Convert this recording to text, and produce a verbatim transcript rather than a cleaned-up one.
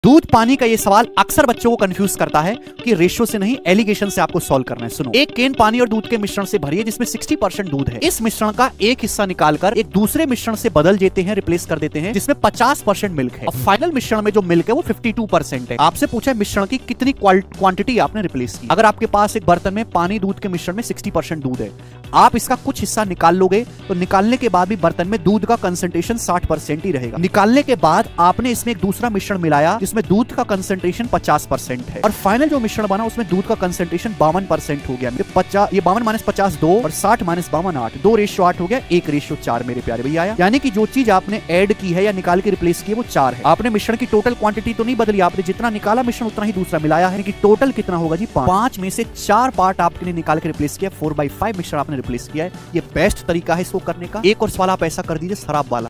दूध पानी का ये सवाल अक्सर बच्चों को कंफ्यूज करता है कि रेशियो से नहीं एलिगेशन से आपको सॉल्व करना है। सुनो, एक केन पानी और दूध के मिश्रण से भरी है जिसमें साठ परसेंट दूध है। इस मिश्रण का एक हिस्सा निकालकर एक दूसरे मिश्रण से बदल देते हैं, रिप्लेस कर देते हैं, जिसमें पचास परसेंट मिल्क है। और फाइनल मिश्रण में जो मिल्क है वो बावन परसेंट है। आपसे पूछा है मिश्रण की कितनी क्वांटिटी आपने रिप्लेस की। अगर आपके पास एक बर्तन में पानी दूध के मिश्रण में साठ परसेंट दूध है, आप इसका कुछ हिस्सा निकाल लोगे तो निकालने के बाद भी बर्तन में दूध का कंसंट्रेशन साठ परसेंट ही रहेगा। निकालने के बाद आपने इसमें एक दूसरा मिश्रण मिलाया जिसमें दूध का कंसंट्रेशन पचास परसेंट है और फाइनल जो मिश्रण बना उसमें दूध का कंसंट्रेशन बावन परसेंट हो गया। ये ये बावन माइनस पचास दो और साठ माइनस बावन आठ, दो रेशियो आठ हो गया, एक रेशियो चार मेरे प्यारे भैया आया। यानी कि जो चीज आपने ऐड की है या निकाल के रिप्लेस की है वो चार है। आपने मिश्रण की टोटल क्वांटिटी तो नहीं बदली, आपने जितना निकाला मिश्रण उतना ही दूसरा मिलाया है कि टोटल कितना होगा जी पांच। पांच में से चार पार्ट आपने निकाल के रिप्लेस किया, फोर बाई फाइव मिश्रण आपने रिप्लेस किया है। ये बेस्ट तरीका है इसको करने का। एक और सवाल आप ऐसा कर दीजिए शराब वाला।